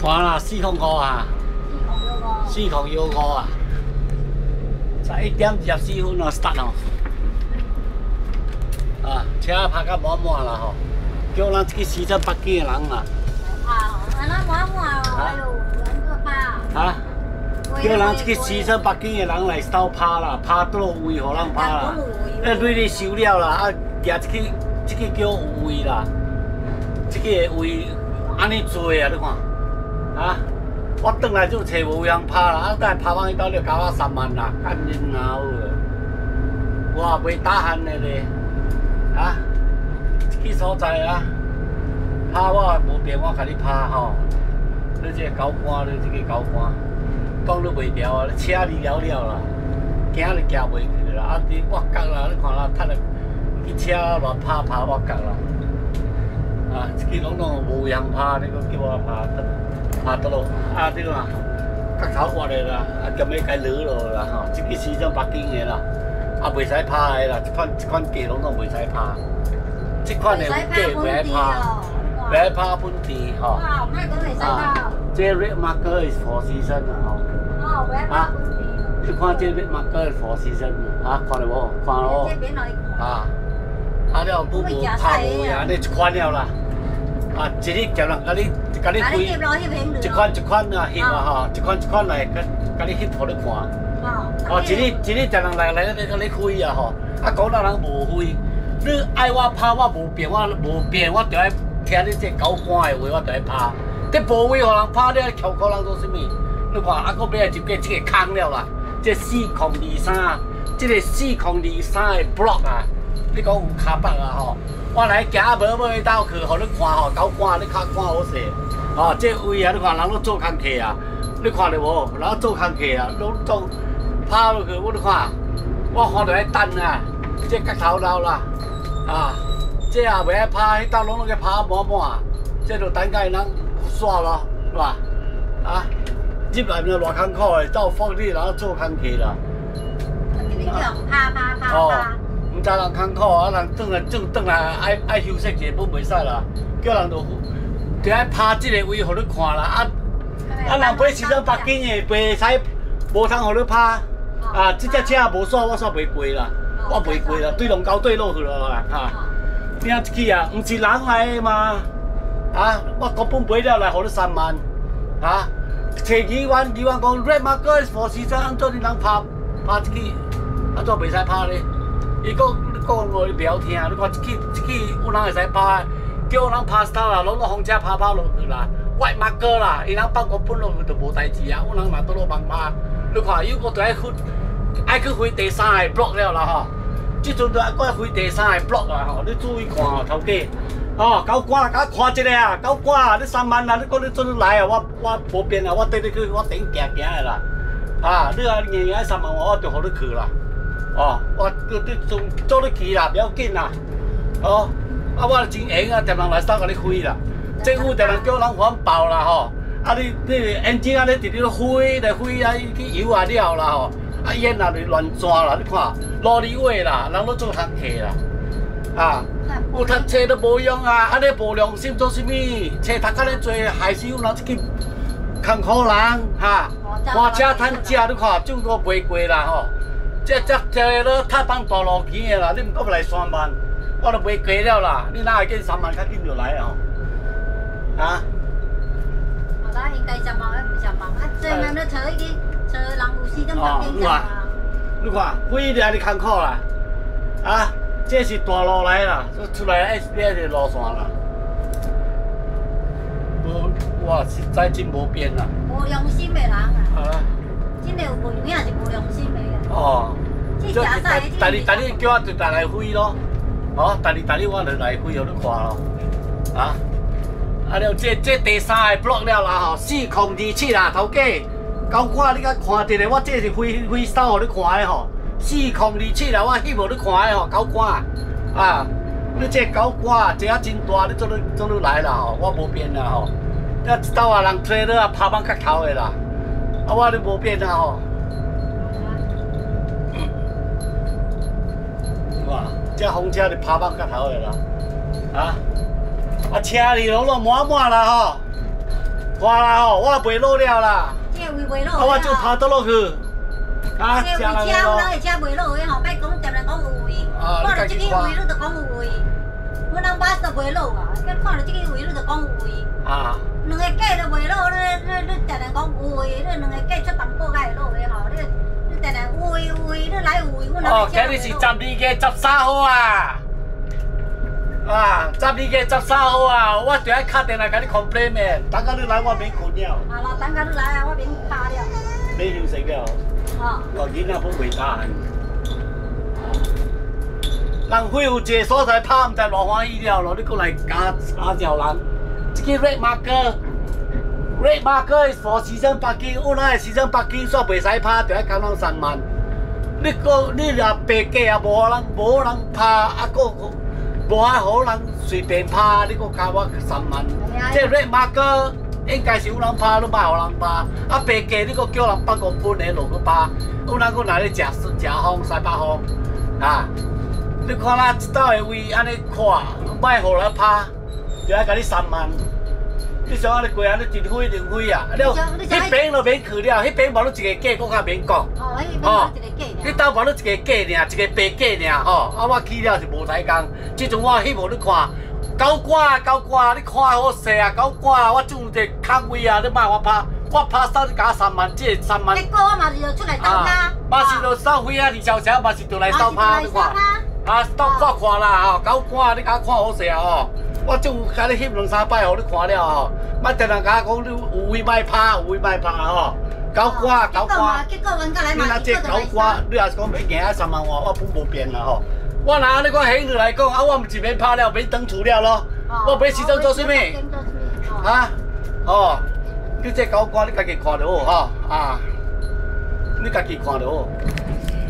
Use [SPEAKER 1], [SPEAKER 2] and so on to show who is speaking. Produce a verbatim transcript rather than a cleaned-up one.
[SPEAKER 1] 看啦，四空五啊，四空幺五啊，十一点二十四分啊 start 哦。啊，车拍到满满啦吼，叫咱这个西镇北京的人啊。
[SPEAKER 2] 啊，安那满满哦，哎呦，人个拍。啊？ 叫人去西城北京的人来斗拍啦，拍倒位互人拍啦。那水你收了啦，啊，举这个这个叫有位啦，这个位安尼做啊，你看，啊，我转来就找无位通拍啦，啊，等下拍完去到你交我三万啦，干恁老个，我也袂打鼾的咧，啊，这个所在啊，拍我无变，我甲你拍吼，你这个高官，你这个高官。 讲你袂调啊！你车离了了啦，行你行袂去啦。啊，伫挖角啦，你看啦，趁个去车乱拍拍挖角啦。啊，这个拢拢无样拍，你讲叫我拍，拍倒落啊，这个啊，角头挖的啦，啊，咁要该落落啦吼。这个西藏北京的啦，啊，袂使拍的啦，这款这款价拢拢袂使拍。这款的价袂使拍，袂使拍本地吼。哇，卖个袂使拍。这 red marker is for season 啊吼。 啊！你看这边马哥的佛西生啊，看到无？看咯。啊！啊了，不无拍无呀，你一款了啦。啊，一日叫人甲你甲你开，一款一款啊翕啊吼，一款一款来甲甲你翕互你看。哦，一日一日叫人来来来甲你开啊吼，啊讲咱人无开，你爱我拍我无变，我无变，我就爱听你这高官的话，我就爱拍。这无位互人拍，你爱翘口人做啥物？ 你看，啊，搁尾就过这个坑了啦，这四空二三，这个四空二三的 block 啊，你讲有卡北啊吼，我来行无买到去，互你看吼，高官你较看好势，哦，这位啊，你看人都做工课啊，你看到无？人做工课啊，拢做拍落去，我你看，我看到喺等啊，这角头老啦，啊，这也袂爱拍，迄搭拢拢去拍满满，这就等甲因人煞咯，是吧？啊。 入来咪偌艰苦的，走放你然后做工课啦。你叫拍拍拍拍。唔知人艰苦啊，人转来转转来爱爱休息一下，本袂使啦。叫人就就爱拍这个位，互你看啦。啊啊，人买时装北京的，袂使无通互你拍。啊，这只车无煞，我煞袂过啦，我袂过啦，对龙沟对落去了啦，哈。你啊，这个啊，唔是人来的嘛？啊，我根本买了来互你三万，啊。 找议员，议员讲 red marker 佛西山，安怎你人拍拍这个，安怎袂使拍咧？伊讲你讲我你袂晓听，你看这个这个有人会使拍，叫人拍start啦，拢落风车拍拍落去啦 ，white marker 啦，伊人放我本落去就无代志啊，有人嘛倒落帮拍，你看有个就爱去爱去飞第三个 block 了啦吼，即阵就爱过飞第三个 block 啦吼，你注意看哦，头家。 哦，高官，甲看一个啊，高官，你三万啊，你讲你做你来啊，我我无变啊，我缀你去，我顶行行的啦。啊，你啊硬硬三万，我就互你去啦。哦，我叫你做做你去啦，不要紧啦。哦，啊，我真闲啊，踮人来手甲你开啦。政府踮人叫人环保啦吼，啊你你眼睛啊，你直直飞来飞啊，去油啊了啦吼，啊烟啊就乱抓啦，你看路里尾啦，人都做工课啦。 啊，有读册都无用啊！啊，你无良心做啥物？册读甲你做，害死有人这个艰苦人哈！花车趁食，你看种都袂过啦吼！这这这个太放大路钱的啦，你毋过来三万，我都袂过了啦！你哪会见三万较紧就来啊？啊？我啦应该十万，还唔十万？啊，这样你找一个找人有时阵当兵啊！你看，几日你艰苦啦？啊？ 这是大路来啦，出来爱变个路线啦。无，哇，实在真无变啦。无良心的人啊。啊。真个有文明是无良心的。哦。这食菜，第二第二叫我就来飞咯，哦，第二第二我就来飞，互你看咯。啊。啊了，这这第三个 block 了啦吼，四空二七啦，头家。高官，你甲看一下，我这是飞飞手互你看的吼。 四空二七啦，我翕互你看的吼，高官啊！你这高官这啊真大，你做你做你来啦吼，我无变啦吼。那一道啊人吹了啊，拍板角头的啦，啊我你无变啦吼。哇，这风车是拍板角头的啦，啊！啊车里拢拢满满啦吼， 看啦吼，我袂落了啦。
[SPEAKER 3] 这位袂落。
[SPEAKER 2] 啊，我就爬倒落去。啊，
[SPEAKER 3] 这位车有人会车袂落的吼，别讲定来讲有位。看到这个位，你就讲有位。我人巴都袂落啊，佮看到这个位，你就讲有位。啊。两个价都袂落，你你你定来讲有位，你两个价出淡薄才会落的吼，你你定来有位有位，你来有位，我人
[SPEAKER 2] 哦，今日是十二月十三号啊。啊，十二月十三号啊，我就爱敲电话甲你 complain 的，等下你来我免困了。
[SPEAKER 3] 啊啦，等下你来啊，我免拍了。
[SPEAKER 2] 免休息了。哦。哦，囡仔要袂打。人会有一个所在拍，毋知偌欢喜了咯，你过来加查条人。这个 red marker，red marker is for season parking， 有哪个 season parking 煞袂使拍，就爱交咱三万。你个你若白价啊，无人无人拍，啊个无爱好人随便拍，你个加我三万。这 red marker 应该是有人拍，你莫互人拍。啊白价你个叫人八公分的落去拍，有人个来咧食食风西北风啊！你看咱一道的位安尼看，莫互人拍，就爱甲你三万。你想安尼过安尼真飞零飞啊！了，迄边就免去了，迄边无你一个价，佫较免讲。
[SPEAKER 3] 哦，迄边无一个价。
[SPEAKER 2] 你兜无你一个价尔，一个白价尔吼。啊，我去了是无采工。即阵我翕互你看，九瓜九瓜，你看好势啊！九瓜，我种一个空位啊，你莫我拍，我拍手你加三万，即三万。
[SPEAKER 3] 结果我嘛是要出来斗拍。
[SPEAKER 2] 嘛是要收费啊，二小时嘛是要来收拍，你看。啊，斗看看啦吼，九瓜你甲我看好势啊吼。我种甲你翕两三摆，互你看了吼。莫定定甲我讲，你有位莫拍，有位莫拍吼。九瓜九瓜，
[SPEAKER 3] 结果阮甲来嘛，
[SPEAKER 2] 你若这九瓜，你若是讲要赢啊三万外，我本无变啦吼。我若安尼讲兴趣来讲，啊，我毋是免拍了，免等厝了咯。我买时装做啥物？啊？哦，你这九瓜你家己看就好吼啊，你家己看就好。